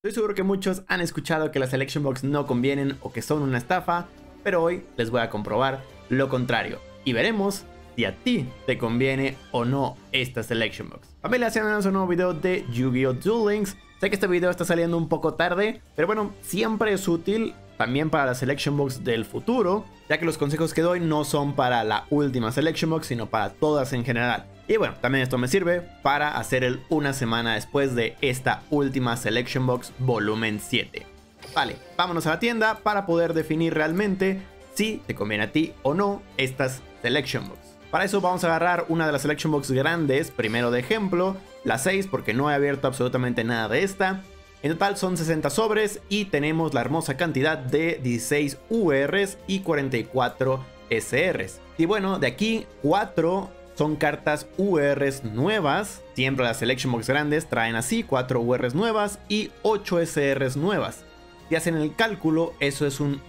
Estoy seguro que muchos han escuchado que las Selection Box no convienen o que son una estafa, pero hoy les voy a comprobar lo contrario y veremos si a ti te conviene o no esta Selection Box. Familia, sean un nuevo video de Yu-Gi-Oh! Duel Links. Sé que este video está saliendo un poco tarde, pero bueno, siempre es útil también para la Selection Box del futuro, ya que los consejos que doy no son para la última Selection Box, sino para todas en general. Y bueno, también esto me sirve para hacer el una semana después de esta última Selection Box volumen 7. Vale, vámonos a la tienda para poder definir realmente si te conviene a ti o no estas Selection Box. Para eso vamos a agarrar una de las Selection Box grandes, primero de ejemplo, la 6 porque no he abierto absolutamente nada de esta. En total son 60 sobres y tenemos la hermosa cantidad de 16 URs y 44 SRs. Y bueno, de aquí 4 son cartas URs nuevas. Siempre las Selection Box grandes traen así 4 URs nuevas y 8 SRs nuevas. Si hacen el cálculo, eso es un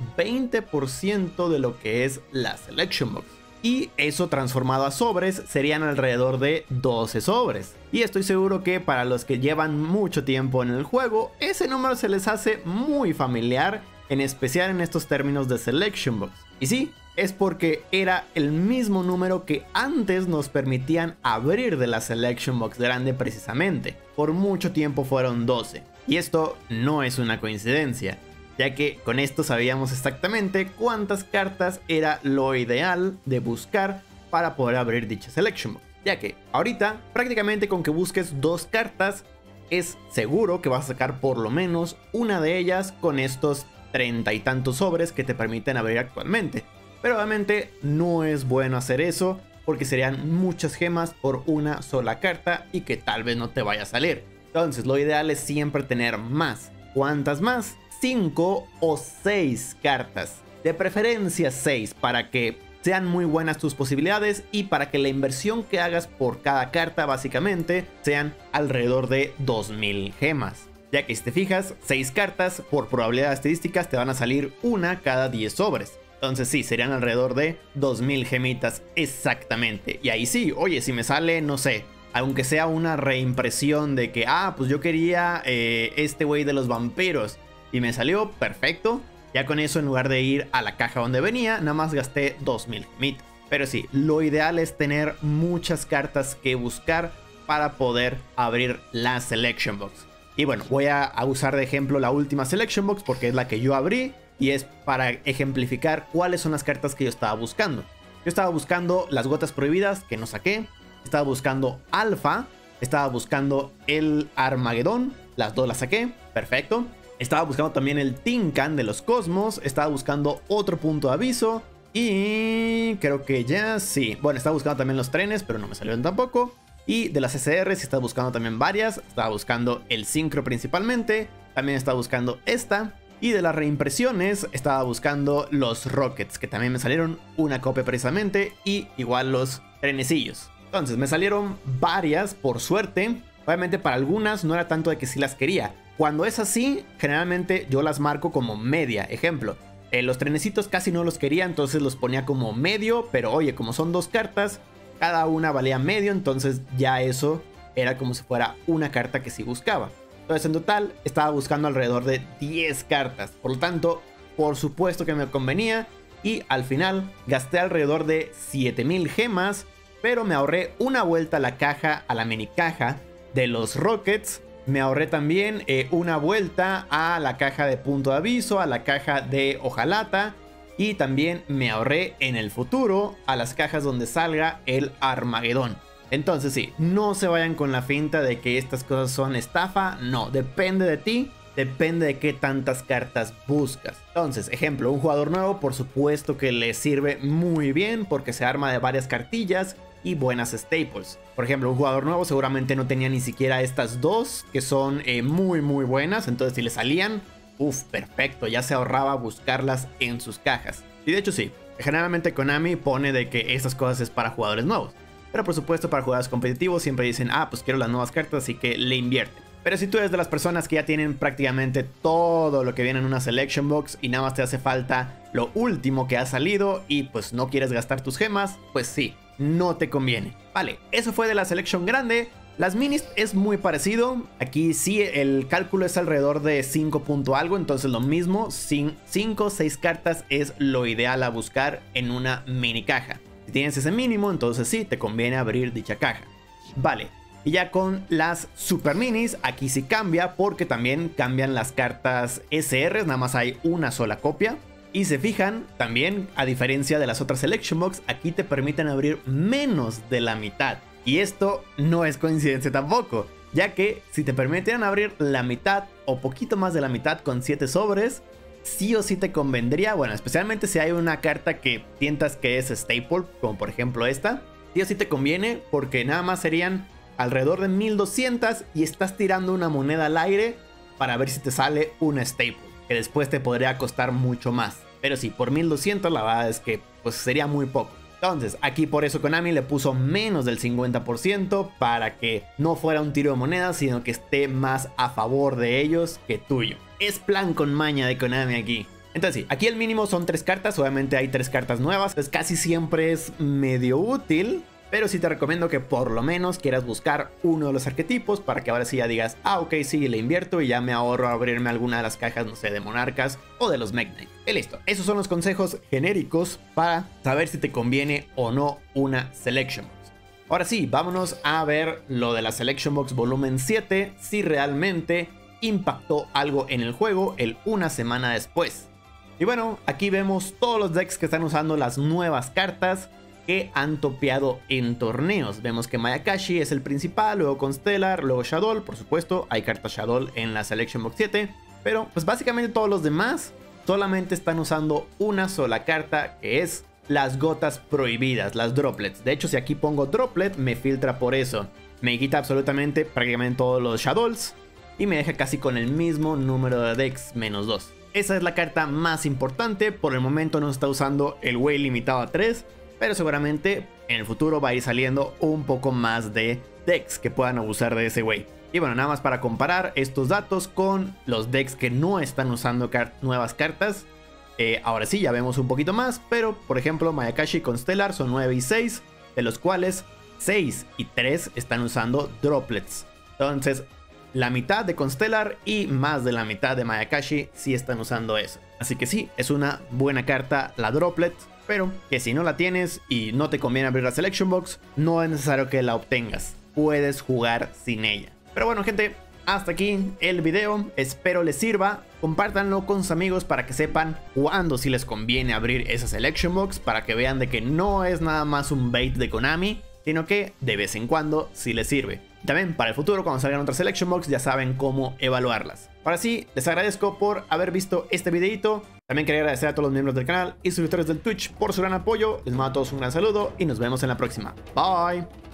20% de lo que es la Selection Box. Y eso transformado a sobres serían alrededor de 12 sobres. Y estoy seguro que para los que llevan mucho tiempo en el juego, ese número se les hace muy familiar, en especial en estos términos de Selection Box. Y sí, es porque era el mismo número que antes nos permitían abrir de la Selection Box grande precisamente. Por mucho tiempo fueron 12. Y esto no es una coincidencia, ya que con esto sabíamos exactamente cuántas cartas era lo ideal de buscar para poder abrir dicha Selection Box. Ya que ahorita prácticamente con que busques 2 cartas es seguro que vas a sacar por lo menos una de ellas con estos 30 y tantos sobres que te permiten abrir actualmente. Pero obviamente no es bueno hacer eso porque serían muchas gemas por una sola carta y que tal vez no te vaya a salir. Entonces lo ideal es siempre tener más. ¿Cuántas más? 5 o 6 cartas. De preferencia 6 para que sean muy buenas tus posibilidades y para que la inversión que hagas por cada carta básicamente sean alrededor de 2000 gemas. Ya que si te fijas, 6 cartas por probabilidad estadísticas te van a salir una cada 10 sobres. Entonces sí, serían alrededor de 2000 gemitas exactamente. Y ahí sí, oye, si me sale, no sé, aunque sea una reimpresión de que, pues yo quería este güey de los vampiros y me salió perfecto. Ya con eso, en lugar de ir a la caja donde venía, nada más gasté 2000 gemitas. Pero sí, lo ideal es tener muchas cartas que buscar para poder abrir la Selection Box. Y bueno, voy a usar de ejemplo la última Selection Box porque es la que yo abrí y es para ejemplificar cuáles son las cartas que yo estaba buscando. Yo estaba buscando las gotas prohibidas que no saqué, estaba buscando Alpha, estaba buscando el Armagedón, las dos las saqué, perfecto. Estaba buscando también el Tinkan de los Cosmos, estaba buscando otro punto de aviso y creo que ya sí. Bueno, estaba buscando también los trenes, pero no me salieron tampoco. Y de las SRs estaba buscando también varias, estaba buscando el Synchro principalmente, también estaba buscando esta. Y de las reimpresiones estaba buscando los Rockets, que también me salieron una copia precisamente, y igual los trenecillos. Entonces me salieron varias por suerte. Obviamente para algunas no era tanto de que sí las quería. Cuando es así, generalmente yo las marco como media. Ejemplo, los trenecitos casi no los quería, entonces los ponía como medio. Pero oye, como son 2 cartas, cada una valía medio, entonces ya eso era como si fuera una carta que sí buscaba. Entonces en total estaba buscando alrededor de 10 cartas. Por lo tanto, por supuesto que me convenía. Y al final gasté alrededor de 7000 gemas. Pero me ahorré una vuelta a la caja, a la mini caja de los Rockets. Me ahorré también una vuelta a la caja de punto de aviso, a la caja de hojalata. Y también me ahorré en el futuro a las cajas donde salga el Armagedón. Entonces sí, no se vayan con la finta de que estas cosas son estafa. No, depende de ti, depende de qué tantas cartas buscas. Entonces, ejemplo, un jugador nuevo por supuesto que le sirve muy bien porque se arma de varias cartillas y buenas staples. Por ejemplo, un jugador nuevo seguramente no tenía ni siquiera estas dos que son muy buenas. Entonces si le salían, perfecto, ya se ahorraba buscarlas en sus cajas. Y de hecho sí, generalmente Konami pone de que estas cosas es para jugadores nuevos. Pero por supuesto para jugadores competitivos siempre dicen, pues quiero las nuevas cartas, así que le invierten. Pero si tú eres de las personas que ya tienen prácticamente todo lo que viene en una Selection Box y nada más te hace falta lo último que ha salido y pues no quieres gastar tus gemas, pues sí, no te conviene. Vale, eso fue de la Selection grande. Las minis es muy parecido, aquí sí el cálculo es alrededor de 5 punto algo, entonces lo mismo, 5 o 6 cartas es lo ideal a buscar en una mini caja. Si tienes ese mínimo, entonces sí, te conviene abrir dicha caja. Vale, y ya con las super minis, aquí sí cambia porque también cambian las cartas SRs, nada más hay una sola copia. Y se fijan, también a diferencia de las otras Selection Box, aquí te permiten abrir menos de la mitad. Y esto no es coincidencia tampoco, ya que si te permitieran abrir la mitad o poquito más de la mitad con 7 sobres, sí o sí te convendría, bueno, especialmente si hay una carta que sientas que es staple, como por ejemplo esta, sí o sí te conviene porque nada más serían alrededor de 1200 y estás tirando una moneda al aire para ver si te sale una staple, que después te podría costar mucho más. Pero sí, por 1200 la verdad es que pues sería muy poco. Entonces, aquí por eso Konami le puso menos del 50% para que no fuera un tiro de monedas, sino que esté más a favor de ellos que tuyo. Es plan con maña de Konami aquí. Entonces sí, aquí el mínimo son 3 cartas, obviamente hay 3 cartas nuevas, entonces casi siempre es medio útil. Pero sí te recomiendo que por lo menos quieras buscar uno de los arquetipos para que ahora sí ya digas, ah, ok, sí, le invierto y ya me ahorro abrirme alguna de las cajas, no sé, de monarcas o de los Mech Knight. Y listo, esos son los consejos genéricos para saber si te conviene o no una Selection Box. Ahora sí, vámonos a ver lo de la Selection Box volumen 7, si realmente impactó algo en el juego una semana después. Y bueno, aquí vemos todos los decks que están usando las nuevas cartas que han topeado en torneos. Vemos que Mayakashi es el principal, luego Constellar, luego Shaddoll, por supuesto, hay cartas Shaddoll en la Selection Box 7, pero pues básicamente todos los demás solamente están usando una sola carta, que es las gotas prohibidas, las droplets. De hecho, si aquí pongo droplet, me filtra por eso. Me quita absolutamente prácticamente todos los Shaddolls y me deja casi con el mismo número de decks, menos 2. Esa es la carta más importante, por el momento no está usando el way limitado a 3, pero seguramente en el futuro va a ir saliendo un poco más de decks que puedan abusar de ese way. Y bueno, nada más para comparar estos datos con los decks que no están usando nuevas cartas. Ahora sí, ya vemos un poquito más, pero por ejemplo Mayakashi y Constellar son 9 y 6, de los cuales 6 y 3 están usando droplets. Entonces, la mitad de Constellar y más de la mitad de Mayakashi sí están usando eso. Así que sí, es una buena carta la droplet. Pero que si no la tienes y no te conviene abrir la Selection Box, no es necesario que la obtengas. Puedes jugar sin ella. Pero bueno, gente, hasta aquí el video. Espero les sirva. Compártanlo con sus amigos para que sepan cuándo sí les conviene abrir esa Selection Box. Para que vean de que no es nada más un bait de Konami, sino que de vez en cuando sí les sirve. También para el futuro, cuando salgan otras Selection Box, ya saben cómo evaluarlas. Ahora sí, les agradezco por haber visto este videito. También quería agradecer a todos los miembros del canal y suscriptores del Twitch por su gran apoyo. Les mando a todos un gran saludo y nos vemos en la próxima. Bye.